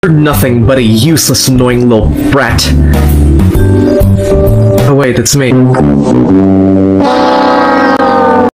nothing but a useless, annoying little brat. Oh wait, it's me.